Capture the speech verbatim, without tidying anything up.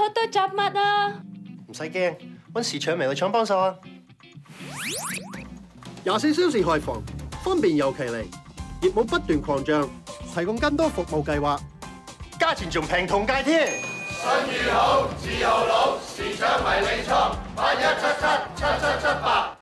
好多雜物啊！ 唔使驚，揾時搶微類廠幫手啊！ 廿四小時開放，方便又企理，業務不斷擴張，提供更多服務計劃， 價錢仲平同價添。 信譽好，自由老，時搶迷你倉，八一七七七七七八。